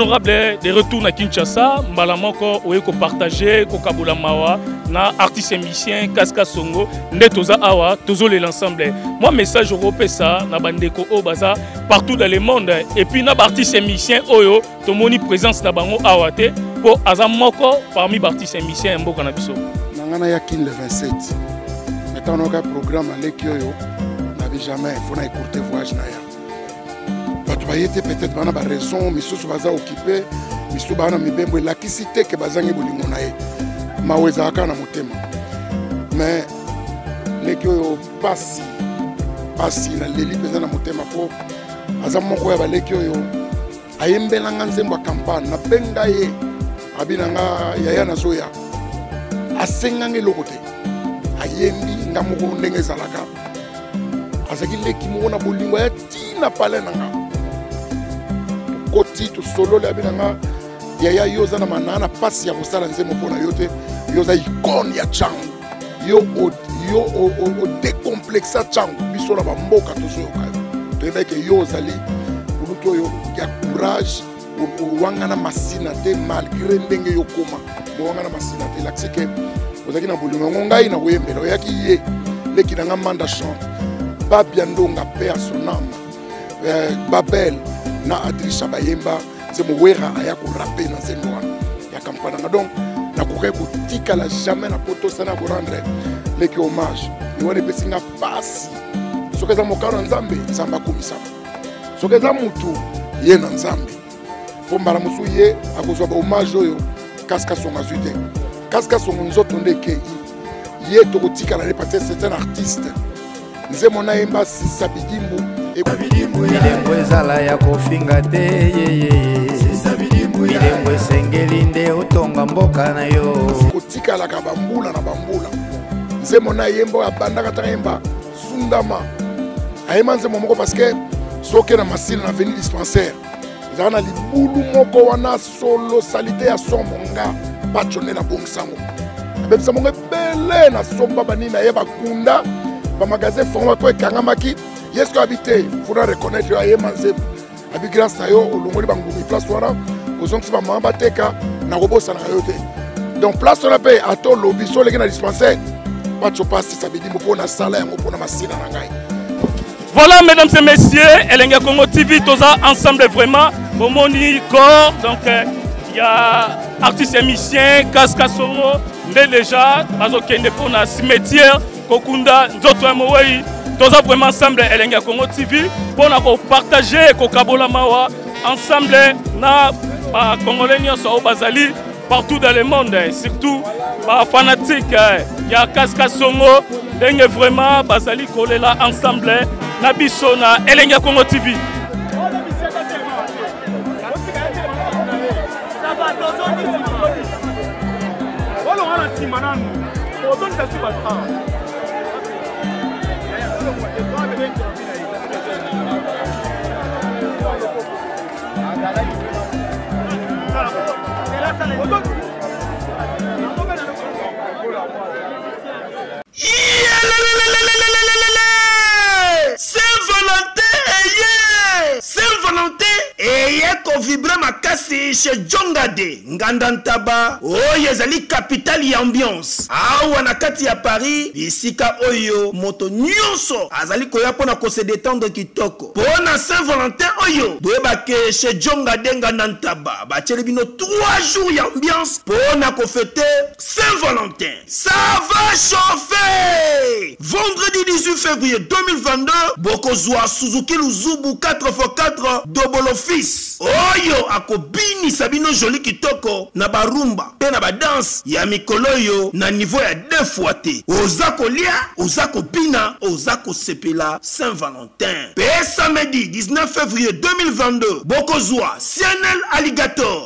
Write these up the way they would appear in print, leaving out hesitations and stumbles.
honorable de retour à Kinshasa, Mbalamoko oyeko partager ko kabula mawa na artiste et musicien Kaska Songo ndetoza awa tozole l'ensemble. Moi message européen ça na bandeko o baza partout dans le monde et puis na artiste et musicien oyo tomoni présence na bango awa te pour azamoko parmi artiste et musicien mboka na biso. Nangana ya kin le 27. Maintenant on a un programme avec yoyo n'avait jamais faut na écouter voyage na ya. Peut-être bana ba raison misusu baza occupé misusu bana mibembo la kisite ke bazangi bolingo na ye maweza aka na motema mais lekyo pasi na leli peza na motema po aza moko ya balekyo yo ayembela nganzembo campagne na benga ye abinanga yaya na zoya asengange lokote ayembi ngamoko ndenge zalaka azaki leki mo na bolingo ya tina pale nanga koti to solo la binanga yaya yoza na manana pasi ya kosala nzemo pona yote yoza icône ya changu yo o décomplexa changu biso na bamboka tozoyoka to ebeke yozali uluto yo ya courage o wangana masina te malgré ndenge yokoma mo wangana masina te laksike ozaki na bolingo ngai na koyembela oyaki ye leki na manda chante babiandonga pe asonama babel na Adrisha Bayemba c'est mon wera aya ko rapper dans cette noix ya campagne donc na ko tika la jamais na poto sana ko rendre les hommage et on est pesinga pasi soke za mokaro nzambe nzamba komisa soke za mutu ye na nzambe po mbala musu ye akozwa ba hommage oyo Kaska Songo azute Kaska Songo nzoto ndeke ye to ko tika la repartir c'est un artiste nzemo na yemba sisabidimbu Midembo ezala ya kofinga te Midembo esengeli nde otonga mboka na yo kotikalaka bambula na bambula nzemo na yembo abandaka ta yemba sundama ayema nzemo moko parce que soki na masina na veni dispensaire ezaka na libulu moko wana solo salite ya somonga pachone na bongisango abebisa mongo ebele na somba banini na ye bakunda bamagasin fongo bako ekangamaki Yes, que habité, il faudra reconnaître que Yemanze, avec grâce à eux, au long de Bangoumi, place Wara, aux gens qui sont Mambateka, Narobo Sanayote. Donc, place on a payé à ton lobby, sur les gens dispensés, pas de chopas, si ça veut dire pour la salle, pour la machine à la. Voilà, mesdames et messieurs, Elenga Congo TV, tous ensemble vraiment, Momoni, Corps, donc il y a artistes et musiciens, Kaska Songo, déjà, Azokende pour la cimetière, Kokunda, Nzoto Mowei. Tous vraiment ensemble Elenga Congo TV pour partager Kokabola Mawa ensemble na Congolais au Bazali partout dans le monde, surtout les fanatiques. Il y a Kaska Songo, vraiment Bazali collé là ensemble na biso na Elenga Congo TV. Saint-Valentin et ko vibrer makasi chez Jongade Ngandantaba oyo ezali capitale ya ambiance awa na kati ya Paris isika oyo moto nyonso azali koya pona ko se détendre kitoko pona Saint-Valentin oyo boyebake chez Jongade Ngandantaba bacheli bino 3 jours ya ambiance pona ko fêter Saint-Valentin. Ça va chauffer. Vendredi 18 février 2022 bokozwa Suzuki Luzubu 4x4 double office oyo akobini sabino joli kitoko na barumba pe na badance ya mikolo yo na niveau ya 2 fois te ozako lia ozako bina ozako sepela Saint-Valentin pe samedi 19 février 2022 bokozwa Cianel Alligator et les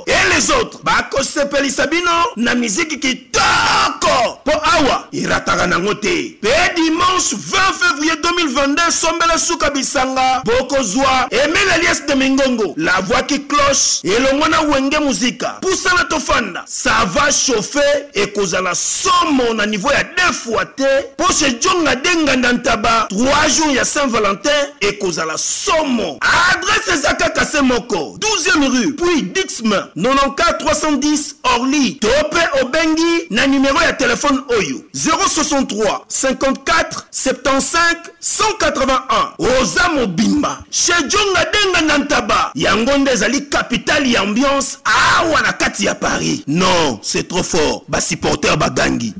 les autres bakosepelisa bino na miziki kitoko po awa irataka nango te. Pe dimanche 20 février 2022 sombela suka bisanga bokozwa Emile Alias de Mingongo, la voix qui cloche et le mona wenge musica poussana tofanda, ça va chauffer et kozala somo na niveau ya 2 fois te po chez Jonga denga ndantaba 3 jours ya Saint-Valentin et kozala somo. Adresse Zaka Kasemoko 12e rue puis Dixme 94 310 Orly Tope Obengi na numéro ya téléphone Oyo 063 54 75 181 Oza Mobimba chez Jonga denga ndantaba yangonde zali capitale ya ambiance awa na kati ya Paris. Non, c'est trop fort. Ba supporter bagangi.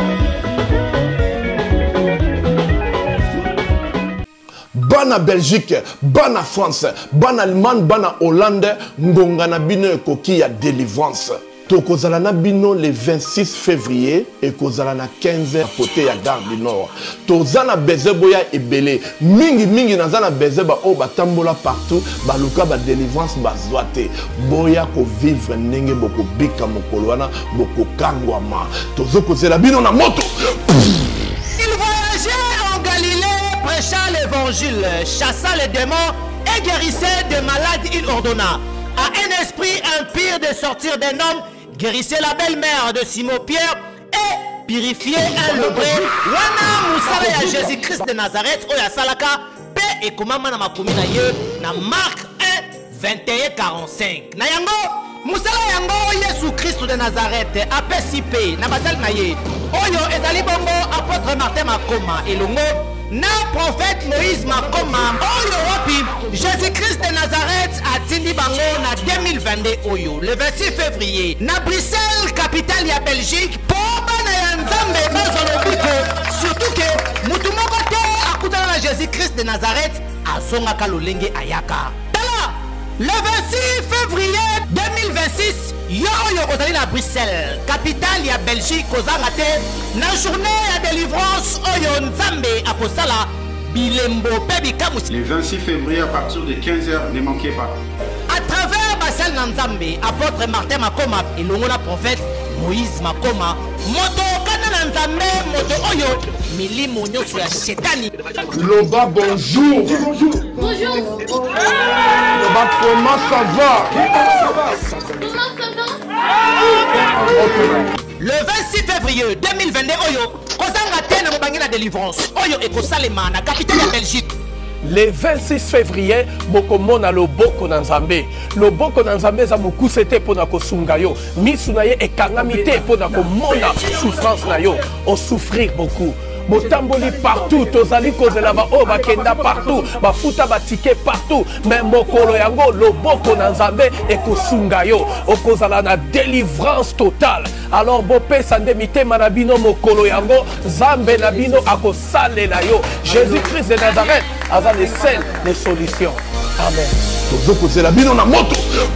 Bana Belgique, bana France, bana Allemagne, bana Hollande, ngonga na bino ekoki ya délivrance. Tokozala na bino le 26 février et kozala na 15h côté ya Gare du Nord. Tozana bezeboya ebele mingi nazana bezeba o batambola partout baluka ba délivrance bazwate boya ko vivre ndenge boko bika mokolo wana boko kangwama tozokozela bino na moto. Il voyageait en Galilée prêchant l'évangile, chassant les démons et guérissait des malades. Il ordonna à un esprit impur de sortir d'un homme, guérissait la belle-mère de Simon-Pierre et purifiait un lepreux. Wana musala ya Jésus-Christ de Nazareth oya salaka pe ekomama na makomi na ye na Marc 1 21 45. Na yango musala yango Yesu Christ de Nazareth apesi pe na basali na ye oyo ezali bongo apôtre Martin Makoma elongo na prophète Moïse Makoma oyo wapi Jésus-Christ de Nazareth atindi bango na 2022 oyo le 26 février na Bruxelles capitale ya Belgique po bana ya Nzambe bazolobiko surtout que mutu moko te akutana na Jésus-Christ de Nazareth asongaka lolenge ayaka. Le 26 février 2026, yo kozali na Bruxelles, capitale ya Belgique, kozanga te na journée ya délivrance oyo Nzambe akosala bilembo pe bikamusi. Le 26 février à partir de 15h, ne manquez pas. À travers basel na Nzambe, apôtre Martin Makoma et l'ongona prophète Moïse Makoma, moto kana na Nzambe, moto oyo milimo nyoso ya shetani. Loba bonjour. Bonjour. Bonjour. Loba comment ça va? Le 26 février 2022 oyo kozanga te na mobangi na délivrance oyo ekosalema na capitale ya Belgique. Le 26 février, bokomona loboko na Nzambe. Loboko na Nzambe za mokuse te pona kosunga yo. Misu na ye ekangami te pona komona souffrance na yo. On souffrir beaucoup. Botamboli partout, tozali kozela ba o bakenda partout, bafuta batike partout, mais mokolo yango loboko na Nzambe ekosunga yo, okozala na délivrance totale. Alors bopé sande mitema na bino mokolo yango, Nzambe na bino akosalela yo. Jésus-Christ de Nazareth aza le seul les solutions. Amen. Tozokozela bino na moto.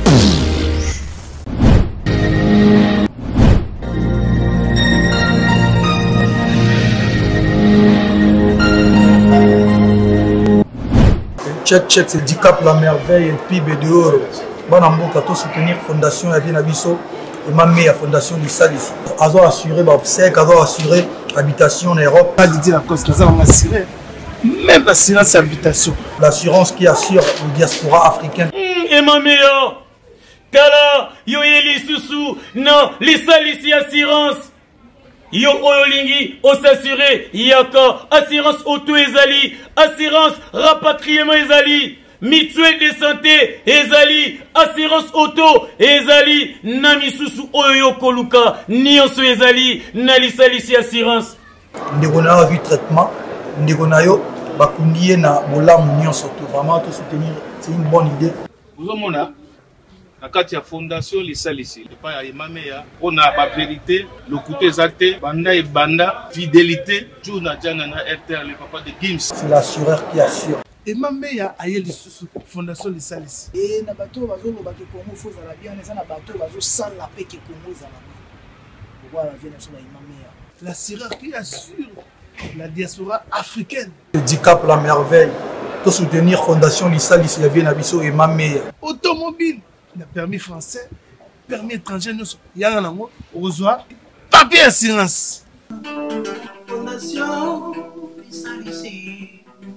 Check, c'est Dicap la merveille et PIB de Oro. Bon mboka to soutenir fondation ya Bien Abisso et ma meilleure fondation du Sal ici. Azo assurer ba obsèque, azo assurer habitation en Europe. Pas dit la cause, ça on assurer. Même l'assurance habitation. L'assurance qui assure le diaspora africaine. Et ma meilleure Kala, yo yeli susu, non, les Sal ici assurance. Yo oyolingi osassuré yaka assurance auto ezali assurance rapatriement ezali mutuelle de santé ezali assurance auto ezali na misusu oyo koluka nyonso ezali na lisalisi assurance ndeko na vie traitement ndeko na yo bakundiye na bolamu nyonso to vraiment to soutenir c'est une bonne idée. Vous omona na kati ya fondation lisalisi epa ya emameya mpona bavérité lokuta eza te banda ebanda fidélité jour na diana na RTR le papa de Gims. C'est l'assureur qui assure. emameya aye lisusu fondation lisalisi et na bato bazoloba ke Congo fozala bien eza na bato bazosala pe ke Congo ezala bien voilà venation na emameya l'assureur qui assure la diaspora africaine. Dicap la merveille to soutenir fondation lisalisi ya Bien Abisso et ma meilleure automobile. Le permis français, permis étranger nyonso yanga nango okozwa papier ya silence. Fondation ici.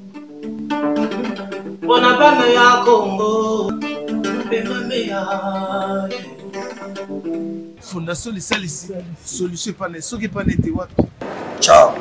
Bona bana ya Congo bemamea. Fondation Lisalisi solution pas soki pas nete wapi. Ciao.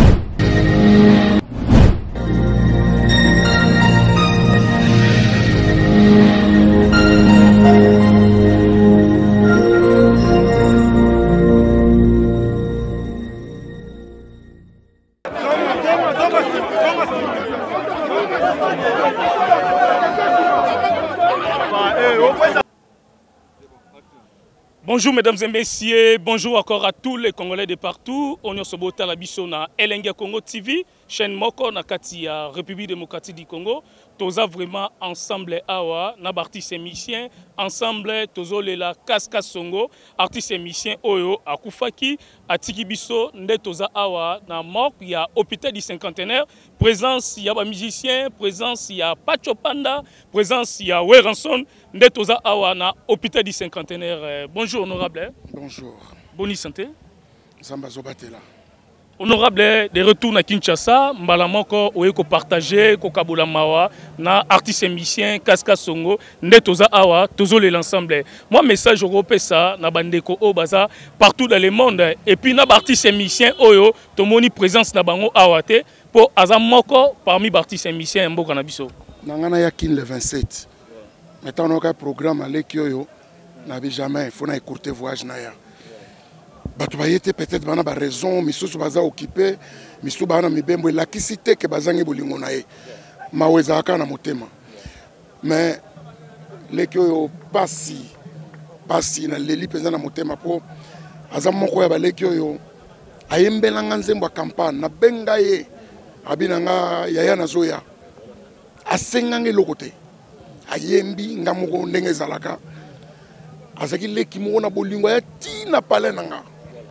Bonjour mesdames et messieurs, bonjour encore à tous les Congolais de partout. On est au la Bissona Elenga Congo TV, chaîne Moko na Katia, République démocratique du Congo. Toza vraiment ensemble awa, na artiste émission, ensemble tozo lela Kaska Songo, artiste émission Oyo Akufaki, Atiki Biso, nde toza awa na mok ya hôpital du cinquantenaire, présence ya ba musicien, présence ya Pacho Panda, présence ya Weranson, nde toza awa na hôpital du cinquantenaire. Bonjour honorable. Bonjour. Bonne santé. Samba Zobatela. Honorable, de retour à Kinshasa, Mbalamoko, Oeko partagé, Kokabula Mawa, na artiste musicien, Kaska Songo, Netoza Awa, Tozo l'ensemble. Moi, message européen, ça, na bandeko Obaza, partout dans le monde. Et puis, na artiste musicien, Oyo, Tomoni présence na bango Awate, pour Azamoko, parmi artiste musicien, Mboka Nabiso. Nangana Yakin le 27. Maintenant, on a un programme à l'Ekioyo, n'avait jamais, il faut écourter voyage Naya. Batubayete peut-être bana ba raison misusu baza occupé misusu bana mibembo la kisite ke bazangi bolingo na ye maweza aka na motema mais lekyo pasi na leli penza na motema po aza moko ya balekyo yo ayembela nganzembo campagne na benga ye abinanga yaya nazoya asengange lokote ayembi ngamoko ndenge zalaka azaki leki moko na bolingo ya tina pale nanga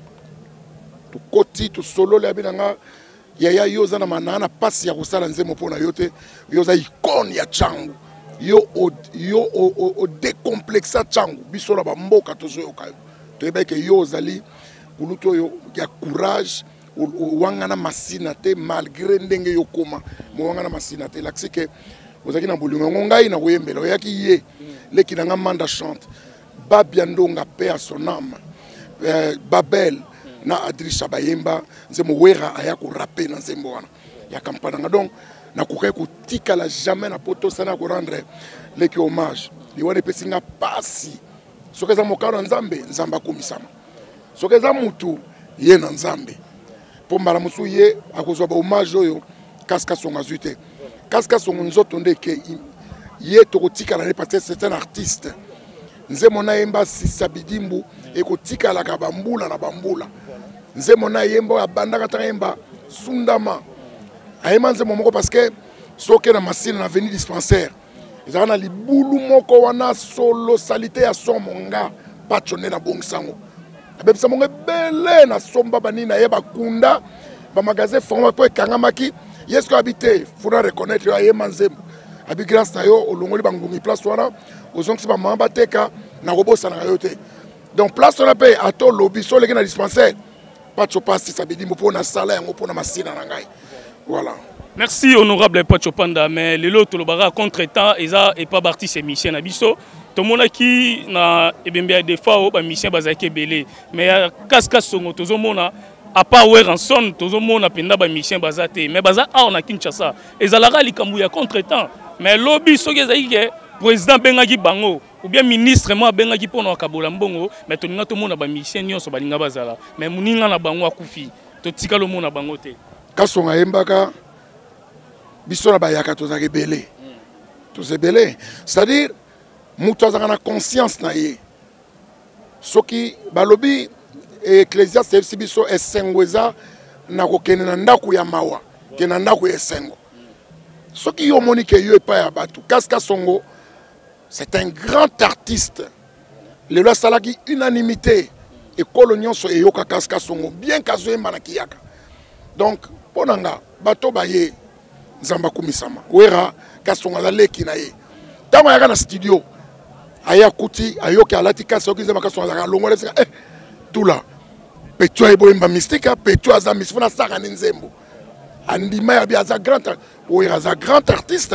tu koti tu solo le abinanga yaya yoza na manana pasi ya kusala nzemo pona yote yoza icône ya changu yo o décomplexa changu bisola ba mboka tozo yoka to ebeke yozali kuluto yo ya courage wangana masina te malgré ndenge yokoma mo wangana masina te laksike ozaki na bolingo ngai na koyembela oyaki ye leki nanga manda chante Babiandonga paix à son âme Babel na Adrisha Bayemba nzemo wera aya ko rapper na nzembo wana ya campagne donc na kokai ko tikala jamais na poto sana ko rendre leki hommage liwane pesinga pasi soka za mokaro nzambe nzamba komisama soka za mutu ye na nzambe po mbala musu ye akozwa ba hommage oyo Kaska Songo azute Kaska Songo nzoto ndeke ye to kotikala ne parce que c'est un artiste nzemo na yemba sisabidimbu ekotika la kabambula na bambula nzemo na yemba abandaka ta yemba sundama ayema nzemo moko parce que soke na masine na avenue dispensaire ezaka na libulu moko wana solo salité ya somonga pachone na bongsango abebisa mongo ebele na somba banini ayeba kunda bamagasin format po ekangamaki yesko habité faudra reconnaître ayema nzemo abi grâce na yo olongoli bangungi place wana ozongisi ba mamba teka na robosa na yote donc place wana pe ato lobby so leki na dispensaire Pacho Pasi sabidi mpo na sala yango pona masina na ngai voilà. Merci honorable Pacho Panda mais lelo tolobara contre-temps eza et pas parti ces missions na biso to monaki na ebembe des fois ba mission bazaki belé mais Kaska Songo tozo mona à part Weranson tozo mona penda ba mission bazate mais baza a na Kinshasa ezalaka likambu ya contre-temps mais lobby soki ezaki président bengaki bango ou bien ministre moi bengaki pona kabola mbongo mais toninga to mona ba mission nyonso balinga bazala mais muninga na bango akufi to tikalo mona bango te Kasonga yembaka biso na bayaka tozaki belé tozebelé c'est-à-dire mutu azaka na conscience na ye soki balobi ecclésiaste biso esengo eza na kokende na ndako ya mawa ke na ndako ya esengo soki yo moni ke yo epa ya batu Kaska Songo c'est un grand artiste le loi salaki unanimité et colonion so eyoka Kaska Songo bien kazoyemba na kiyaka donc ponanga bato baye nzamba kumisama wera Kaska Songo azaleki na ye tango yaka na studio aya kuti ayoki alati kasi oki nzema kasi azaka longola sika tula Petu eboyemba mystique Petu aza misfuna saka ni nzembo andima ya bi aza grand artiste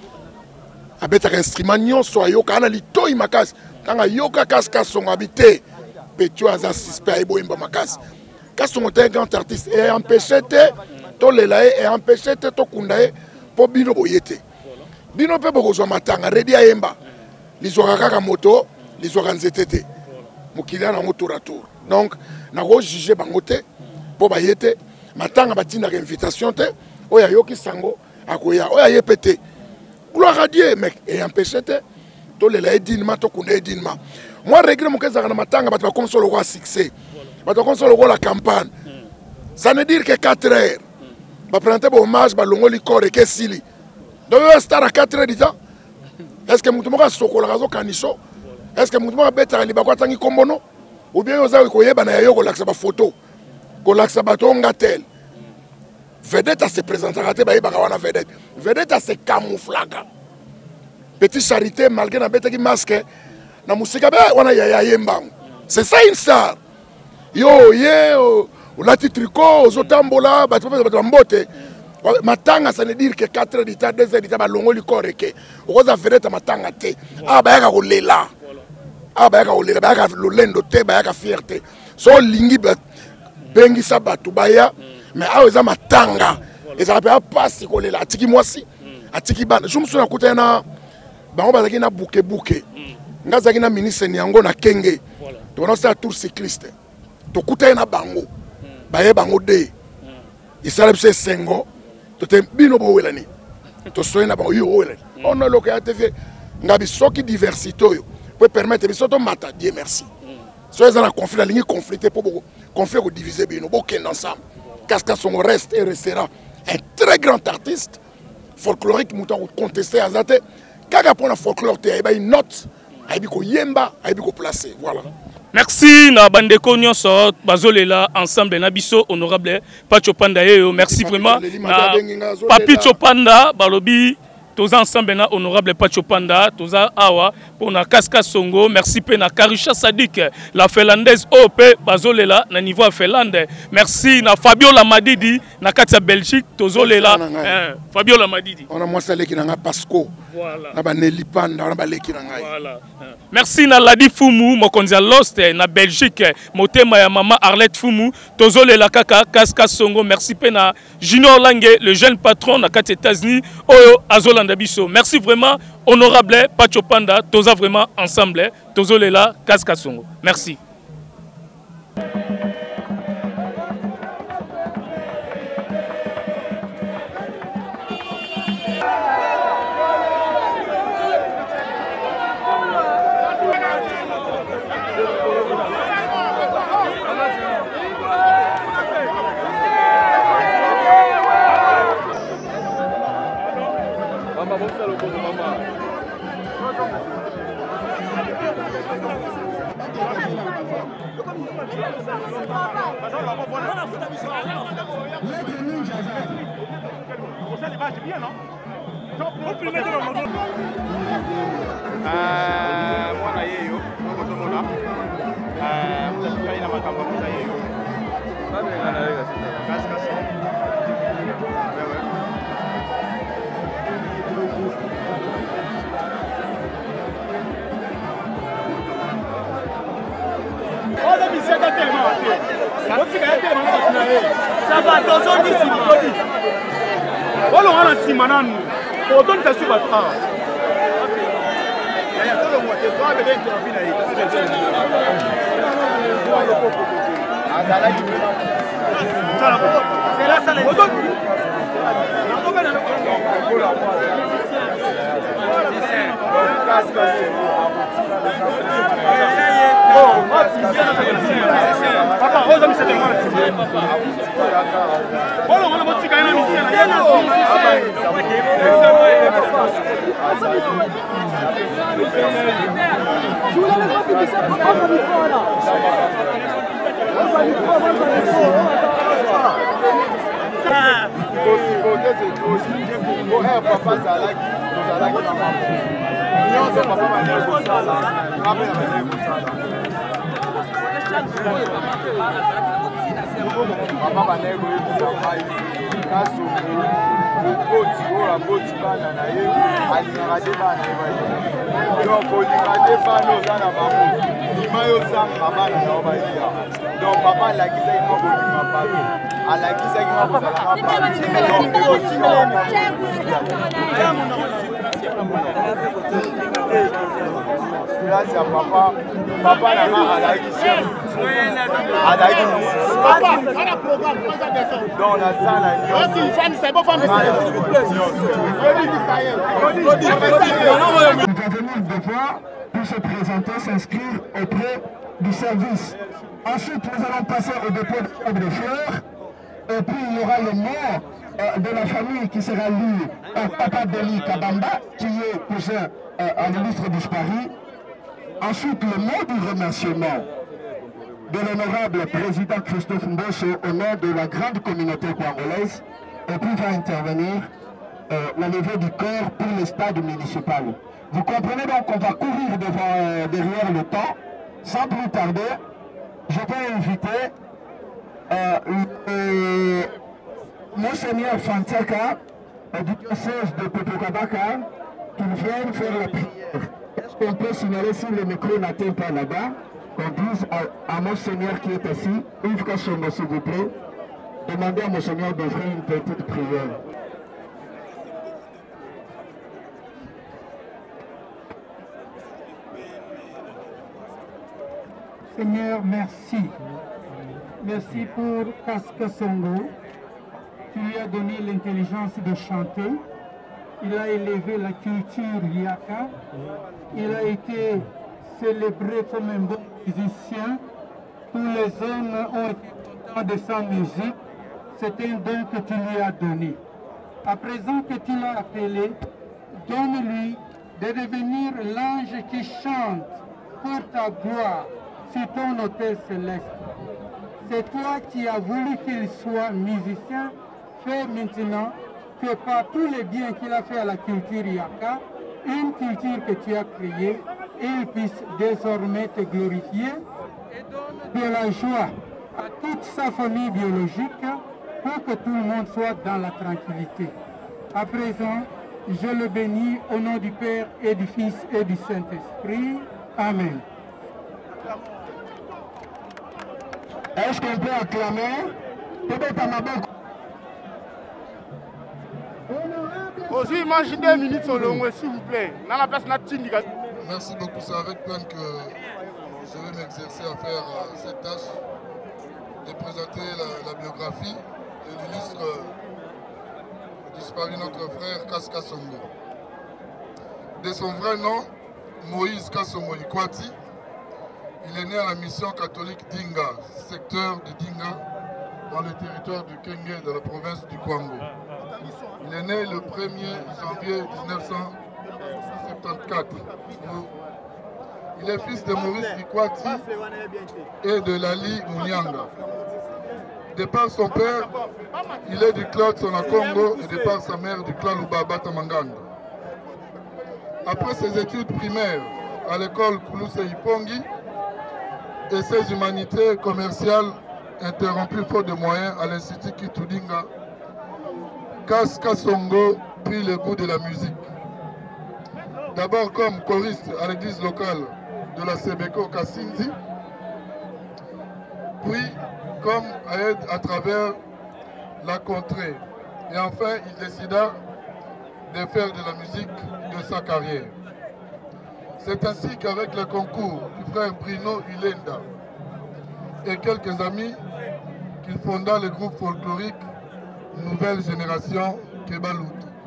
abetaka instrument nyonso ayoka ana litoi makasi tanga yoka kasi kasongo abite Petu aza suspect eboyemba makasi kasongo te grand artiste et empêché te to lela et empêché te to kunda e po bino boyete bino pe bokozwa matanga redi ayemba lizwaka kaka moto lizwaka nzete te mokili na ngo tour à tour donc nako juger bango te po bayete matanga batindaka invitation te oya yoki sango akoya oya yepete gloire à Dieu mec et empêché te to lela edinma to kunda edinma moi regret mon kezaka na matanga bato comme solo roi succès bato comme solo la campagne ça ne dire que 4 heures ba présenter bon hommage ba longoli corps et que sili donc star à 4 heures du temps est-ce que mutu moka sokola kazo kanisho est-ce que mutu moka beta li bakwa tangi kombono ou bien oza ko yeba na yo ko laksa ba photo ko laksa ba tonga tel vedette se présentera te ba yeba wana vedette se camouflaga petit charité malgré na beta ki masque na musika ba wana ya yemba c'est ça une star yo ye olati tricot ozotambola ba mbote matanga ça ne dire que 4 heures d'état 2 heures d'état ba longoli koreke okoza vedette matanga te ba yaka kolela ba yaka kolela ba yaka lolendo te ba yaka fierté so lingi bengi sabatu baya mais eza matanga eza pa pasi kolela atiki mwasi atiki bana jumsu na kutana bango bazaki na buke ngazaki na ministre yango na kenge to na sa tour cycliste to kutana na bango baye bango de isalebse sengo to te bino bo welani to soina ba yo welani on a loka TV ngabi soki diversité yo peut permettre biso to mata Dieu merci so ezana conflit la ligne conflicté pour beaucoup conflit ko diviser bino boken ensemble Kaska son reste et restera un très grand artiste folklorique mouton contesté azate kaka pour la folklore te ba une note aibi ko yemba aibi ko placer voilà. Merci na bandeko nyonso bazolela ensemble na biso honorable Pacho Panda yeyo merci vraiment na Papi Chopanda balobi toza ensemble na honorable Pacho Panda toza awa pour na Kaska Songo merci pe na Karisha Sadik la Finlandaise OP bazolela na niveau Finlande merci na Fabio Lamadidi na kati ya Belgique tozolela Fabio Lamadidi on a moi ça leki na Pasco voilà na ba Nelipanda na ba leki na ngai voilà merci na Ladi Fumu mokonzi Lost na Belgique motema ya mama Arlette Fumu tozolela kaka Kaska Songo merci pe na Junior Lange le jeune patron na kati États-Unis oyo azolanda biso merci vraiment honorable Pacho Panda toza vraiment ensemble tozolela Kaska Songo merci. Ça va, attention d'ici. On a si maintenant. On donne ta soupe. C'est là ça les papa, on a cette papa, Grâce à papa, papa n'a pas chef. Dans la salle, nous avons le devoir pour se présenter, s'inscrire auprès du service. Ensuite, nous allons passer au dépôt de fleurs. Et puis, il y aura le nom de la famille qui sera lu par Papa Deli Kabamba, qui est cousin à l'illustre disparu. Ensuite, le mot du remerciement de l'honorable président Christophe Mbosso au nom de la grande communauté congolaise. Et puis va intervenir la levée du corps pour le stade municipal. Vous comprenez donc qu'on va courir derrière le temps. Sans plus tarder, je vais inviter Monseigneur Fantaka du diocèse de Popokabaka qu'il vienne faire la prière. Est-ce qu'on peut signaler si le micro n'atteint pas là-bas, qu'on dise à Monseigneur qui est assis, Yves Kassongo s'il vous plaît, demandez à Monseigneur d'ouvrir une petite prière. Seigneur, merci. Merci pour Kaskasongo. Tu lui as donné l'intelligence de chanter. Il a élevé la culture Yaka. Il a été célébré comme un bon musicien. Tous les hommes ont été contents de sa musique. C'est un don que tu lui as donné. À présent que tu l'as appelé, donne-lui de devenir l'ange qui chante pour ta gloire sur ton autel céleste. C'est toi qui as voulu qu'il soit musicien. Fais maintenant que par tous les biens qu'il a fait à la culture Yaka, une culture que tu as créée, il puisse désormais te glorifier et donne de la joie à toute sa famille biologique pour que tout le monde soit dans la tranquillité. À présent, je le bénis au nom du Père et du Fils et du Saint-Esprit. Amen. Est-ce qu'on peut acclamer? Aujourd'hui, imaginez 2 minutes sur le long, s'il vous plaît. Dans la place Natindika. Merci beaucoup, c'est avec peine que je vais m'exercer à faire cette tâche de présenter la biographie de l'illustre disparu notre frère Kaskasongo. De son vrai nom, Moïse Kassongo Ikwati, il est né à la mission catholique d'Inga, secteur de Dinga, dans le territoire du Kenge, de la province du Kwango. Il est né le 1er janvier 1974. Il est fils de Maurice Ikwati et de Lali Munyanga. De par son père, il est du clan Sonakongo et de par sa mère du clan Lubaba Tamanganga. Après ses études primaires à l'école Koulouse Ipongi et ses humanités commerciales interrompues faute de moyens à l'Institut Kitudinga, Kaskasongo prit le goût de la musique. D'abord comme choriste à l'église locale de la Sebeko Kassinzi, puis comme aide à travers la contrée. Et enfin, il décida de faire de la musique de sa carrière. C'est ainsi qu'avec le concours du frère Bruno Ilenda et quelques amis, qu'il fonda le groupe folklorique Nouvelle Génération Kebalut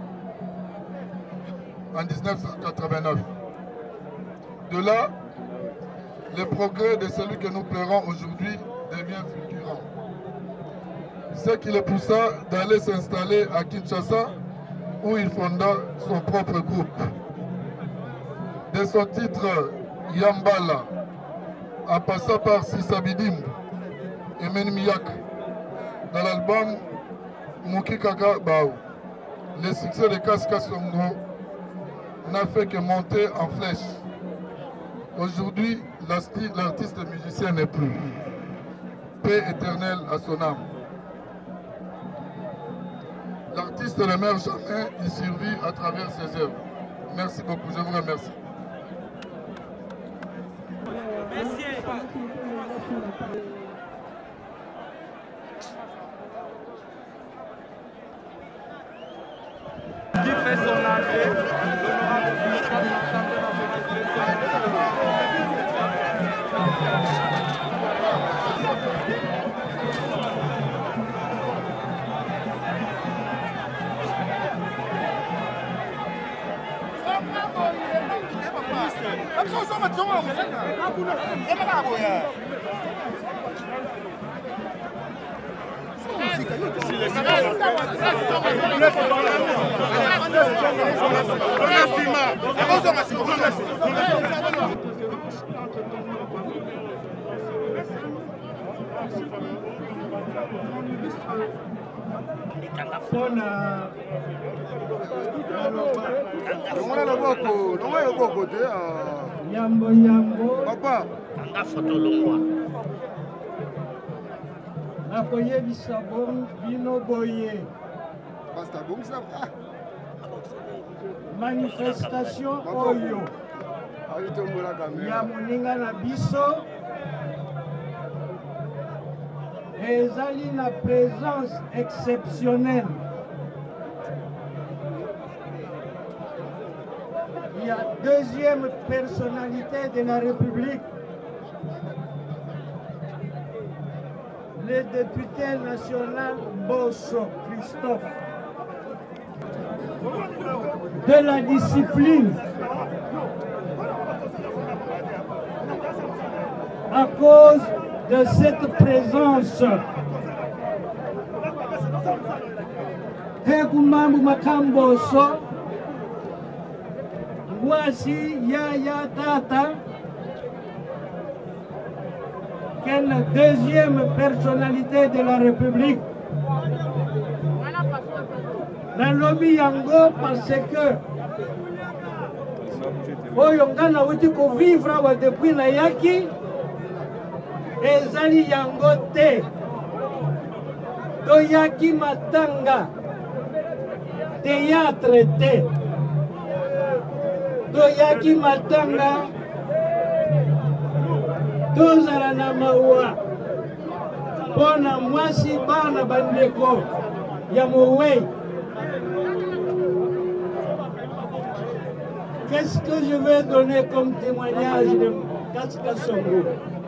en 1989. De là, le progrès de celui que nous pleurons aujourd'hui devient fulgurant. Ce qui le poussa d'aller s'installer à Kinshasa où il fonda son propre groupe. De son titre Yambala, en passant par Sisabidim et Menmiyak, dans l'album Mukikaka Bao, le succès de Kaskasongo n'a fait que monter en flèche. Aujourd'hui, l'artiste musicien n'est plus. Paix éternelle à son âme. L'artiste ne meurt jamais, il survit à travers ses œuvres. Merci beaucoup, je vous remercie. Qui fait son entrée, Nyambo nyambo papa anga foto longwa nakoyebisa bino boye manifestation oyo ya moninga na biso ezali na présence exceptionnelle il y a deuxième personnalité de la République, le député national Bosso Christophe, de la discipline, à cause de cette présence. Hekumambu Makamboso, voici Yaya Tata, quelle deuxième personnalité de la République. Dans lobby yango parce que oyongana wuti ko vivre wa depuis na yaki ezali yango te to yaki matanga théâtre te toyaki matanga tozala na mawa mpona mwasi bana bandeko ya mowei. Qu'est-ce que je vais donner comme témoignage de Kaska Songo?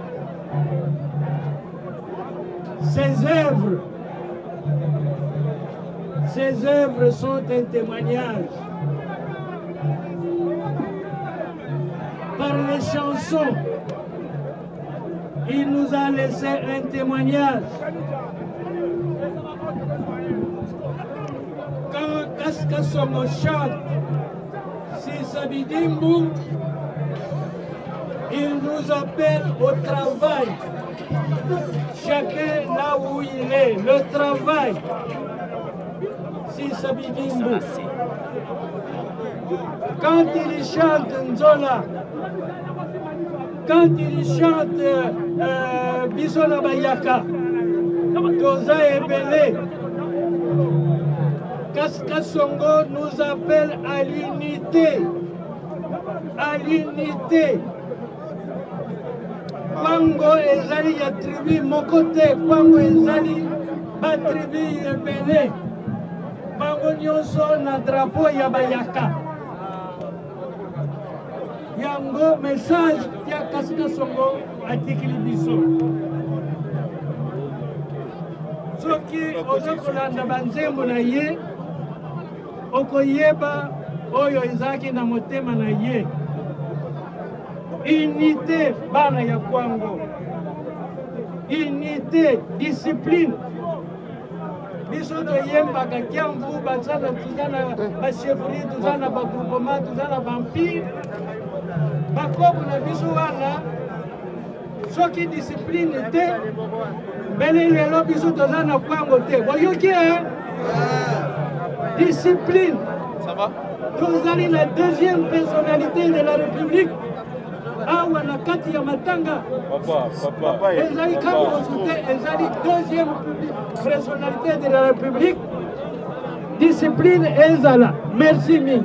Ces œuvres sont un témoignage. Par les chansons, il nous a laissé un témoignage. Quand Kaska Songo chante Sisabidimbu, il nous appelle au travail. Chacun là où il est, le travail. Sisabidimbu. Quand il chante Nzola, quand il chante Bisola Bayaka, Toza Ebele, Kaska Songo nous appelle à l'unité. À l'unité. Kwango ezali ya tribu mokote, Kwango ezali ba tribu Ebele. Kwango nyonso na drapeau ya Bayaka. Yango message tia Kaska Songo atikili biso. Soki ozokolanda banzembo na ye, okoyeba oyo ezaki na motema na ye. Unité bana ya Kwango. Unité, discipline. Biso toyembaka kiamvu bazana tuzana ba chefferie, tuzana ba groupement, tuzana ba empire. Bakobu na biso wana soki discipline te bele lelo biso tozana Kwango te. Boyoki hein? Discipline. Ça va? Tozali la deuxième personnalité de la République. Awa na kati ya matanga. Papa. Ezali kama consulté, ezali deuxième personnalité de la République. Discipline ezala. Merci mille.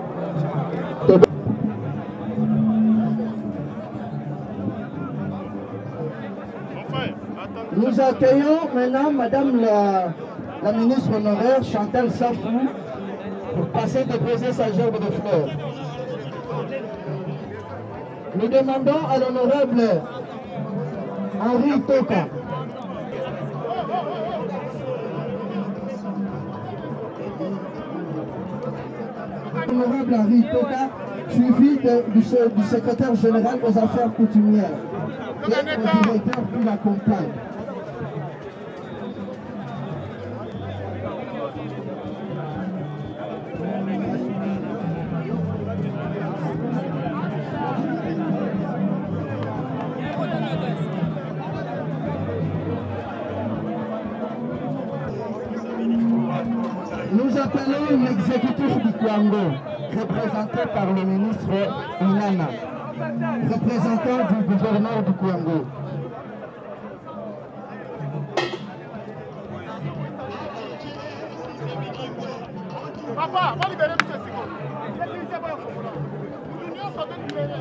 Nous accueillons maintenant Madame la ministre honoraire Chantal Safou pour passer déposer sa gerbe de fleurs. Nous demandons à l'honorable Henri Toka. L'honorable Henri Toka, suivi du secrétaire général aux affaires coutumières et le directeur qui l'accompagne. Nous appelons l'exécutif du Kwango, représenté par le ministre Inana, représentant du gouverneur du Kwango. Papa, va libérer tout ceci. L'union s'en fait libérer.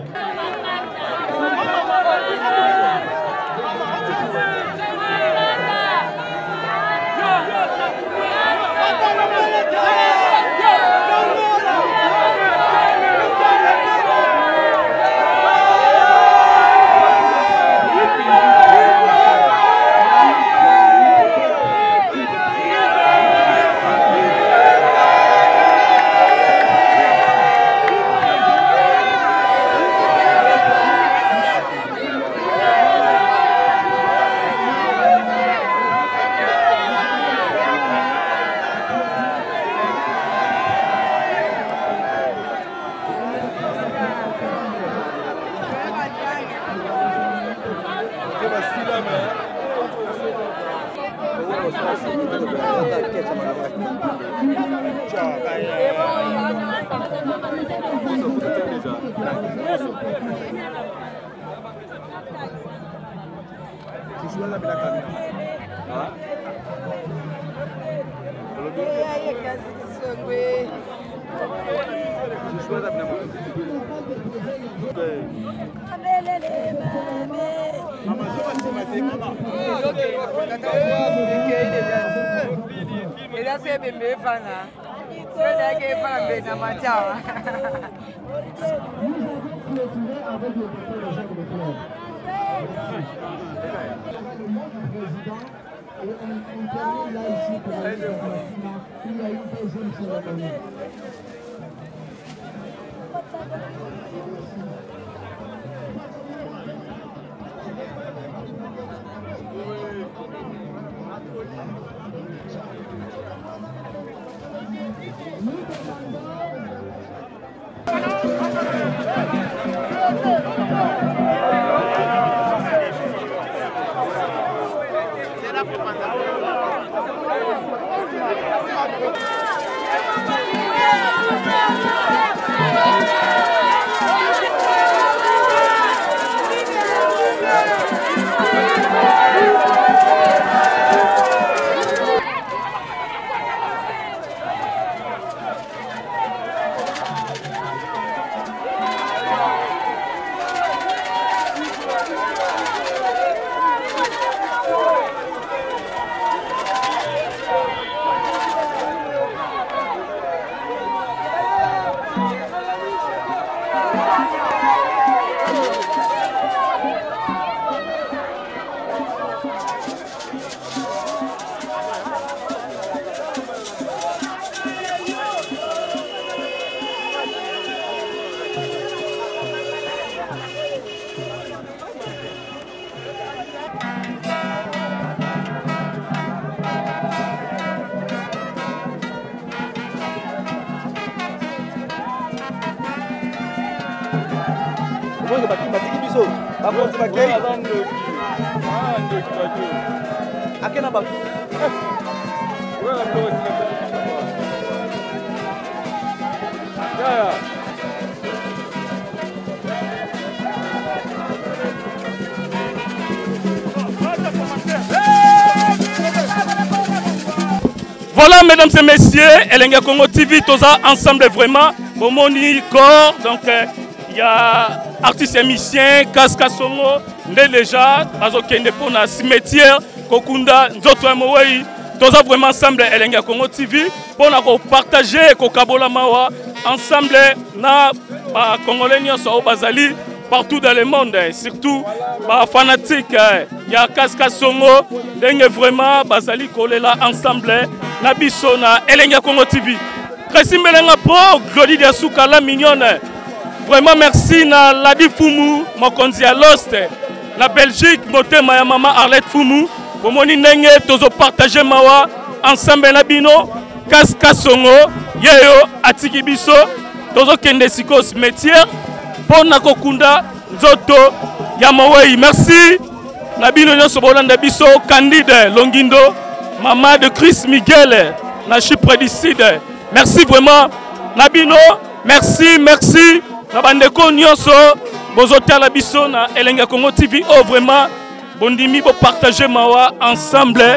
Voilà, mesdames et messieurs, Elenga Congo TV, tous ensemble vraiment. Pour mon corps, donc il y a artistes et musiciens, Kaska Songo, Ndeleja, Azokende pour la cimetière, Kokunda, Nzoto Mowei, tous vraiment ensemble Elenga Congo TV pour nous partager Kokabola Mawa ensemble na Congolais au Bazali partout dans le monde, surtout les fanatiques, il y a Kaska Songo, vraiment Bazali Kolela ensemble. Nabiso na Elenga Congo TV. Christine Melenga Pro, Glody de Soukala mignonne. Vraiment merci na Ladi Fumu, Mokonzi à Lost. La Belgique, Motema ya Mama Arlette Fumu. Pour mon inenge, tozo partager mawa ensemble na bino. Kaska Songo, yeyo atiki biso. Tozo kende sikos métier. Pona kokunda, nzoto ya mawei. Merci. Na bino nyoso bolanda biso, Candide Longindo. Maman de Chris Miguel, na Chypre du Sud. Merci vraiment. Nabino, merci, merci. Nabandeko nyonso, bozote la biso na Elenga Congo TV. Oh vraiment, bondimi bo partager mawa ensemble.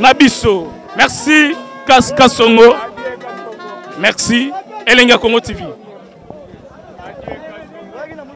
Nabiso. Merci Kaska Songo. Merci Elenga Congo TV.